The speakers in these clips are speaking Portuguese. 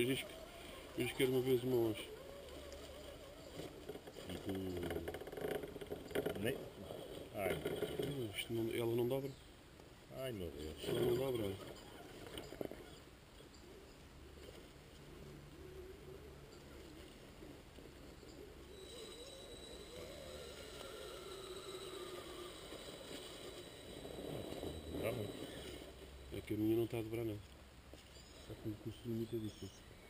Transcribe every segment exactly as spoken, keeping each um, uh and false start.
Iris, iris quer uma vez uma hoje. Nem... Ai, Isto não, ela não dobra? ai meu Deus. Ela não dobra, olha. Dá muito. É que a minha não está a dobrar nada. Está com o custo limitadíssimo.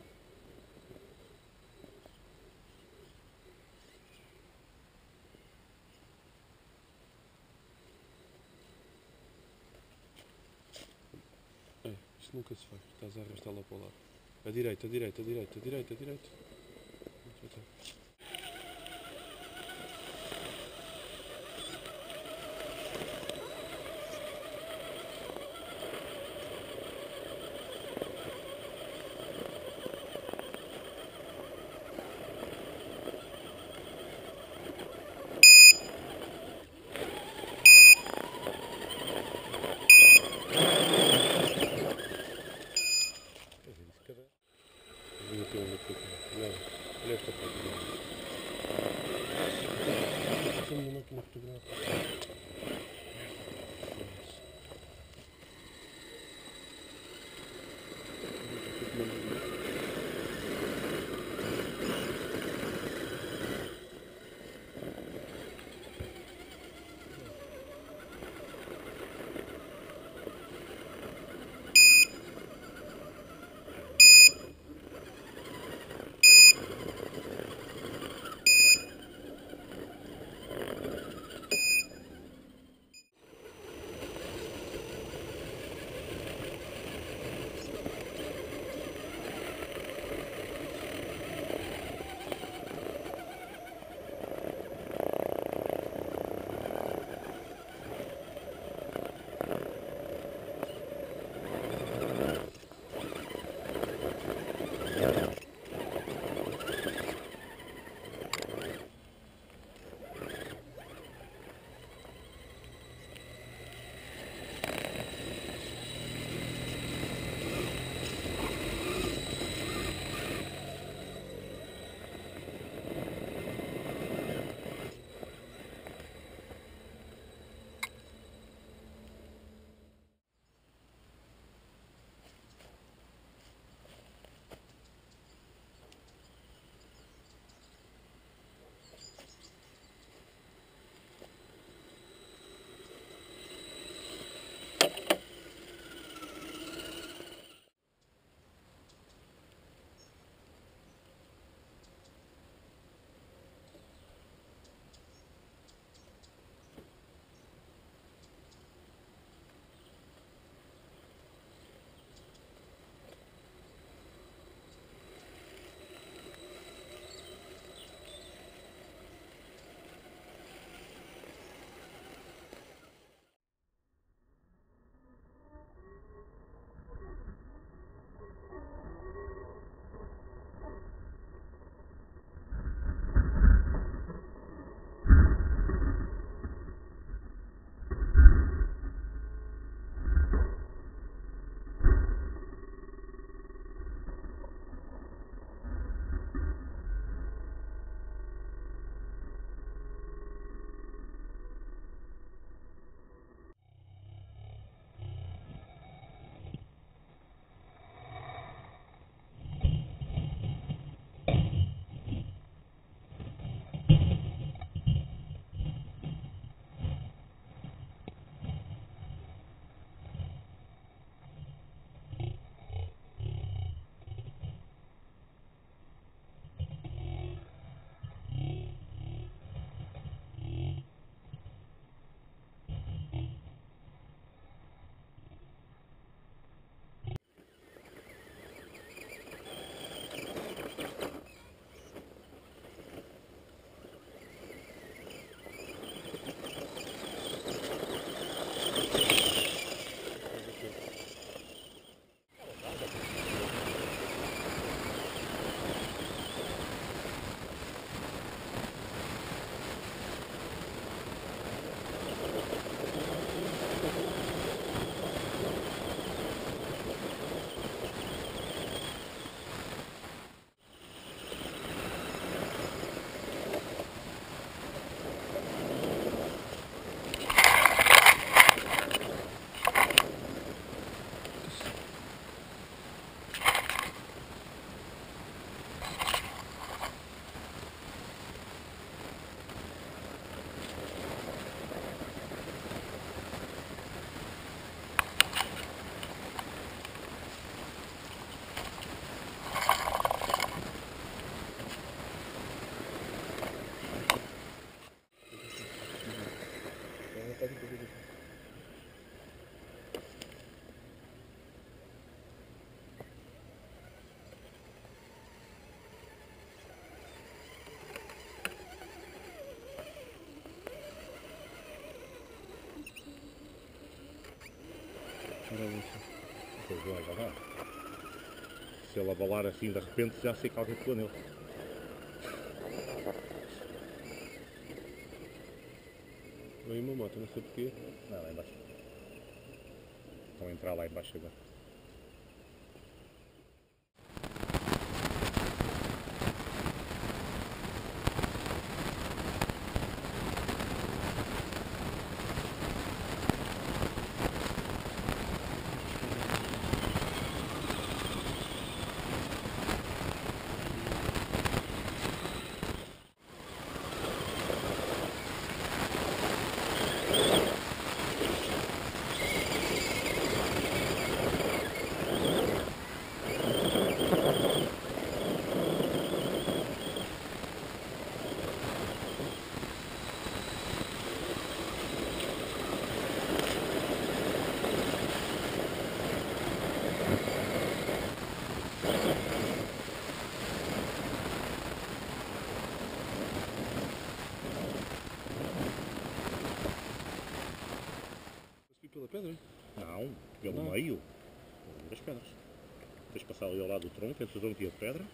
É, isto nunca se faz. Estás a arrastar lá para o lado. A direita, a direita, a direita, a direita, a direita. Já está. Olha aqui, olha aqui. Olha, olha esta parte. Esta é a minha máquina fotográfica. Depois vai já vai. Se ele abalar assim de repente já sei que alguém pegou nele. Vem uma moto, não sei porquê. Não, lá embaixo. Estão a entrar lá embaixo agora. Pela pedra? Não, pelo Não. meio das pedras. Tens de passar ali ao lado do tronco, entre o tronco e a pedra.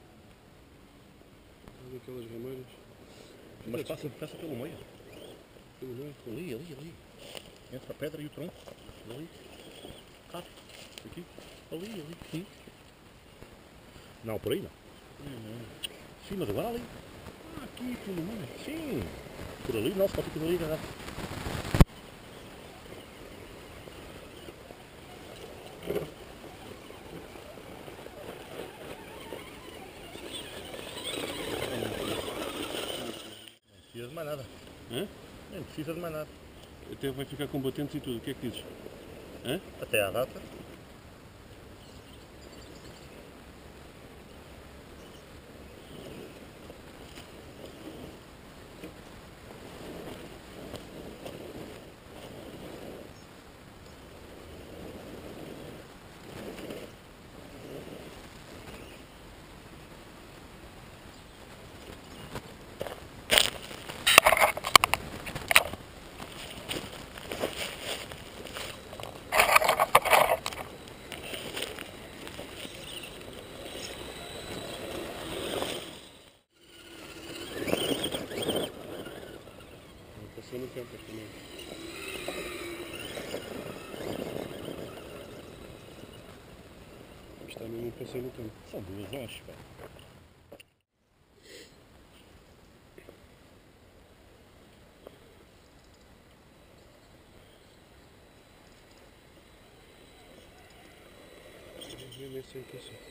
Ali aquelas rameiras. Mas passa, passa pelo meio. Pelo meio. Ali, ali, ali. Entre a pedra e o tronco. Ali. Cá. Aqui. Ali, ali. Sim. Não, por aí não. Cima do vale. Ah, aqui, pelo meio. Sim. Por ali, nossa, fica ali, galera. Não precisa de mais nada. Hã? Nem precisa de mais nada. Até vai ficar com batentes e tudo. O que é que dizes? Hã? Até à data. Passou no campo também. Está mesmo a passar no campo. São duas longes, pá. Vem ver se é que assim.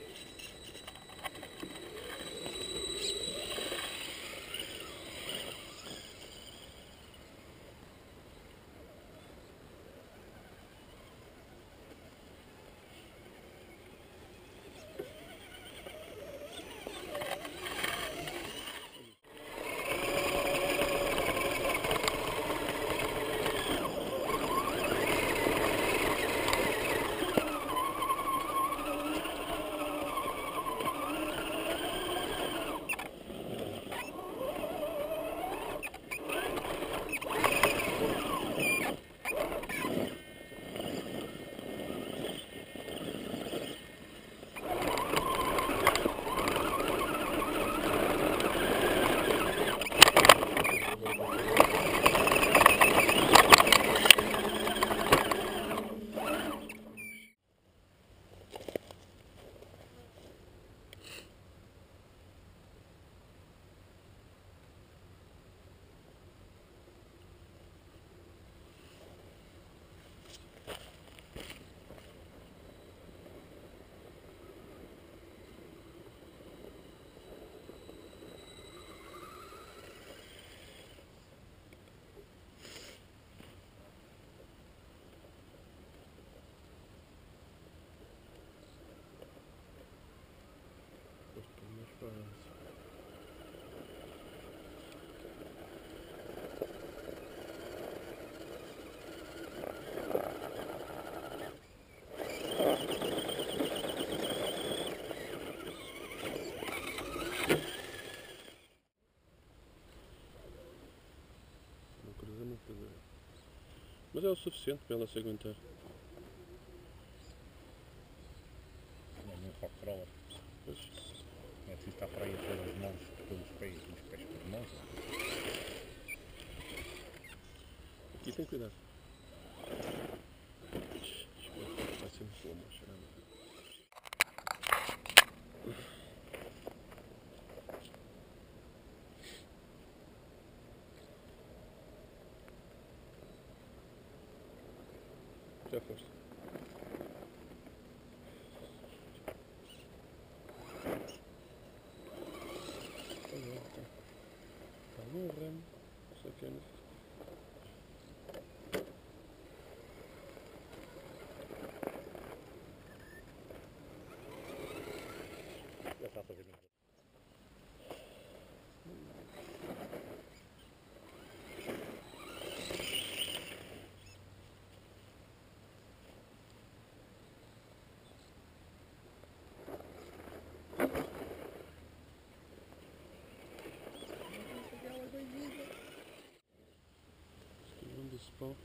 Mas é o suficiente para ela se aguentar. pelos pés, os pés formosos. Aqui tem cuidado. Está sempre boa, mas caramba. Já foste. Está bom o remo, só que é no... Já está a fazer mesmo. Esquivando esse pau.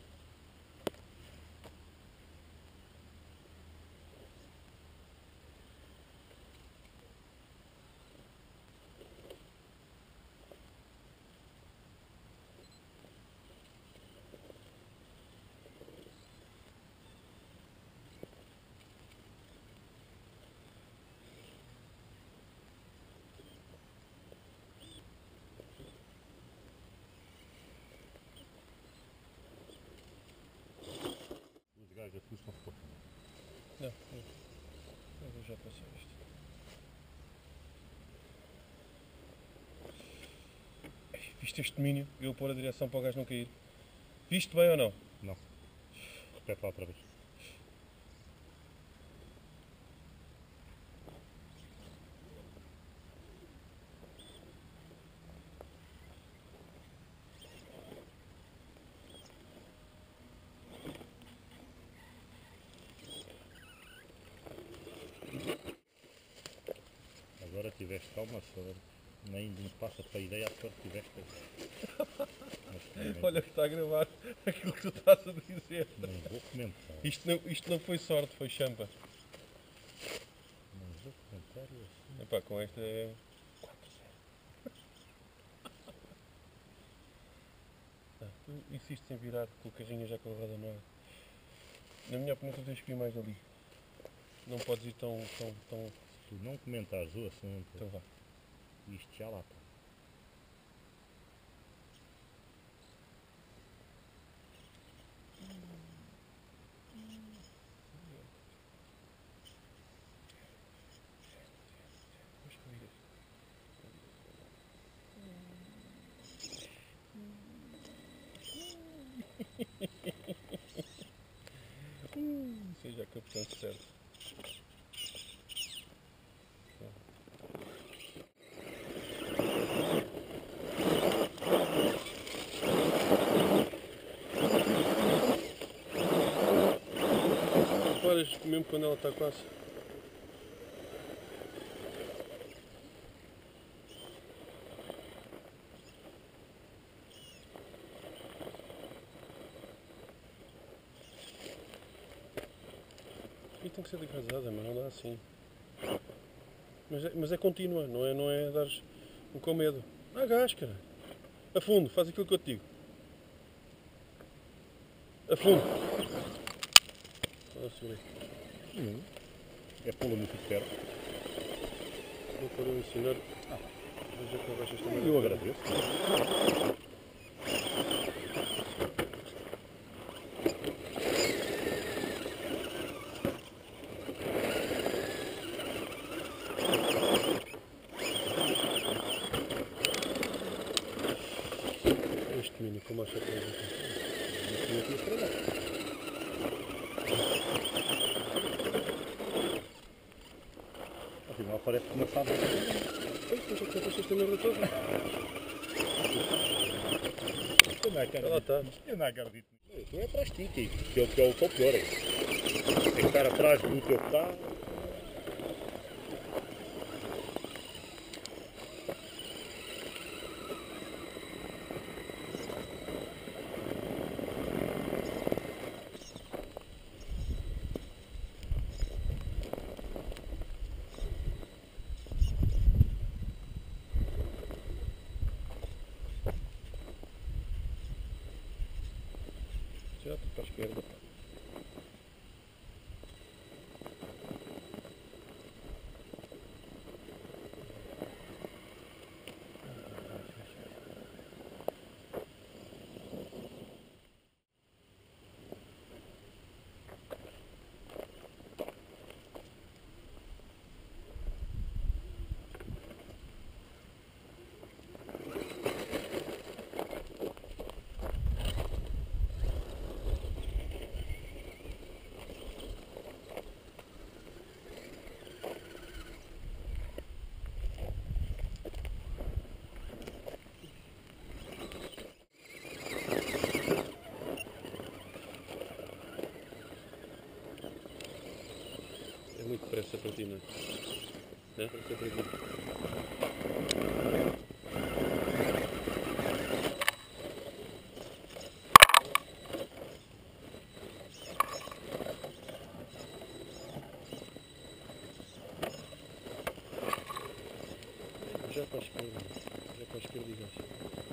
Os gajos aqui estão fofos. Não, eu, eu já passei isto. Viste este domínio? Eu pôr a direção para o gajo não cair. Viste bem ou não? Não. Repete lá outra vez. Agora tiveste calma, só nem me passa para a ideia a sorte tiveste. Mas, Olha que está a gravar aquilo que tu estás a dizer. não vou comentar. Isto não, isto não foi sorte, foi champa. Não vou comentar assim. Epá, com esta é quatro zero. Ah, tu insistes em virar com o carrinho já com a roda nova. Na minha opinião tu tens que ir mais ali. Não podes ir tão, tão, tão... Se tu não comentares o assunto, Então vá. isto já lá está. Vamos comigo. Seja a capitã certo. Reparas mesmo quando ela está quase. E tem que ser casada, mas não dá assim. Mas é, mas é contínua, não é, não é dares um com medo. Ah, gás, cara. A fundo, faz aquilo que eu te digo. A fundo. Olha, segura aí. Hum. É pula muito perto. Vou para eu ensinar. Ah, veja que agachas também. Eu agradeço. Este menino com marcha atrás aqui. Não tinha que estragar. Afinal parece que uma fábrica. Pois, mas é que já esta merda toda. Eu não acredito. Ela está. Eu não acredito. Tu é atrás de ti, que é o que é o pior. É Tem que estar atrás do teu carro. esquerda. É muito depressa para ti, não é? É? Depressa para ti. Já para a esquerda, já para a esquerda e gás.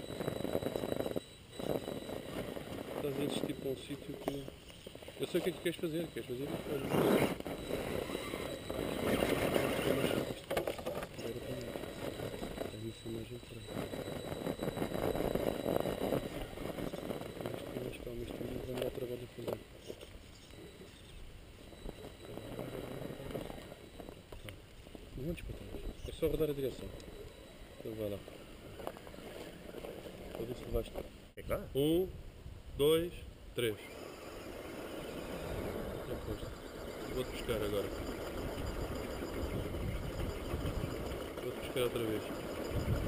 Estás a insistir para um sítio que... Eu sei o que é que queres fazer, queres fazer isso? Olha. Imagem por aí. Isto mais calma, isto não vai me dar trabalho a fazer. Não antes para trás. É só rodar a direção. Então vai lá. Para ver se levaste. É claro. Um, dois, três. Já foste. Vou-te buscar agora. Vou-te buscar outra vez.